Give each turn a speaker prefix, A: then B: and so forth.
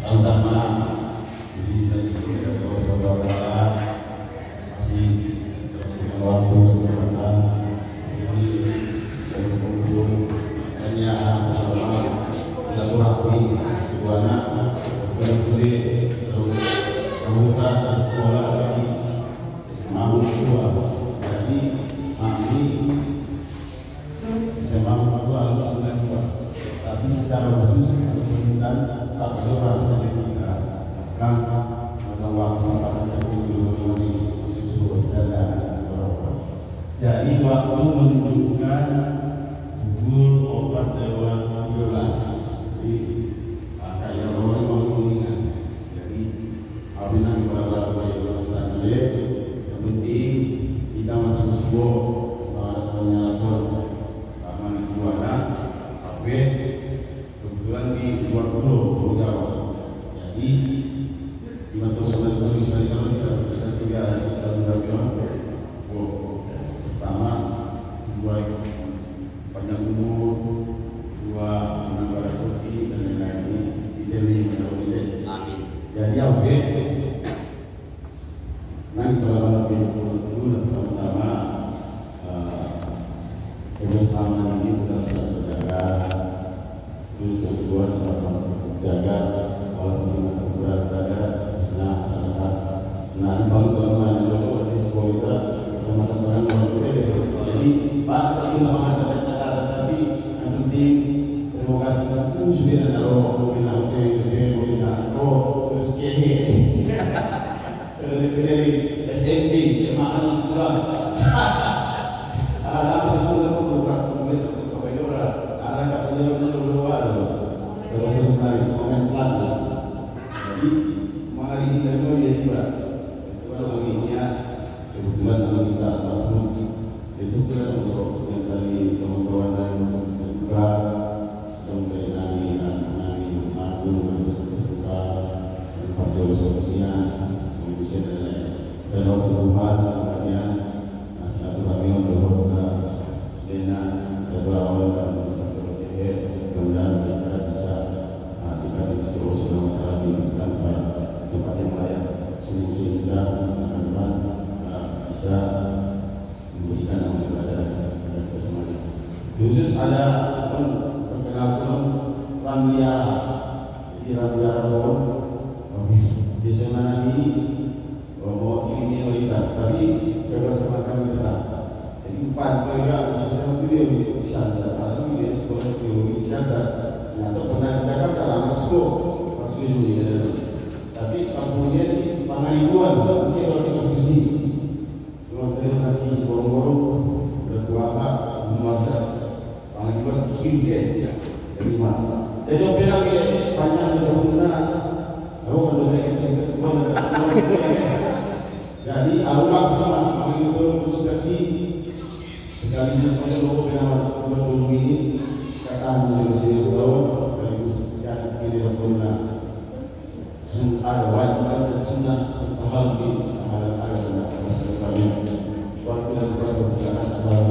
A: Terutama di sini dari saudara masih dikasih waktu kesempatan ini bisa berkumpul hanya bersama silaturahmi dua anak bersulit terus sambutan sekolah lagi SMA tua jadi kami SMA tua alumni semua tapi secara khusus permintaan kapolres sampai kita kan ada waktu kesempatan dulu di susu dan jadi waktu menunjukkan pukul 4:12 jadi kayak orang mengingat jadi apabila kita berada yang penting kita masuk sebuah ternyata taman juara tapi kebetulan di 20 tahun jadi di mata saudara saya kalau kita bisa tiga saudara pertama dua panjang umur dua negara suci dan lain-lain diteli menjadi amin jadi oke nanti kalau dulu dan pertama kebersamaan ini kita sudah terjaga terus yang kedua sama-sama terjaga walaupun kita berada nah sangat nah kalau mana dulu di sekolah kita sama teman-teman jadi Pak saya memang ada kata-kata tapi yang penting terima kasih banyak sudah ada roh bilang bilang roh terus kehe sudah dipilih SMP SMA anak sekolah ada sekolah program pakai ora ada kapal dulu terus sekali komen planas jadi mengalih kita dulu ya juga itu kalau baginya kebetulan kalau kita bangun itu kita untuk yang tadi kawan-kawan lain terbuka dan dari nani agung terbuka dan partai sosial yang bisa dan waktu rumah sebenarnya silaturahmi untuk sedena terbawa dan mudah-mudahan kita bisa solusi tanpa tempat yang layak solusi kita akan bisa memberikan nama kepada kita semuanya. Khusus ada perkenalkan Ramliara. Jadi Ramliara pun di sana ini mewakili minoritas, tapi bersama kami tetap. Jadi 4 juga satu dia syahada, ada dia sekolah teologi syahada. Atau pernah kita kata masuk juga, tapi kampungnya di Pangalibuan, mungkin kalau di diskusi. Kalau saya nanti seborong-borong udah tua apa, masa Pangalibuan kiri dia, jadi mana? Jadi orang bilang dia panjang bisa benar. Aku kalau bilang saya ketua, jadi awal sama Pangalibuan terus lagi sekaligus pada logo benar buat dulu ini kata Indonesia Sulawesi sekaligus yang ini pernah ada wajib dan sunnah hal ini hal ada masalah kami waktu dan proses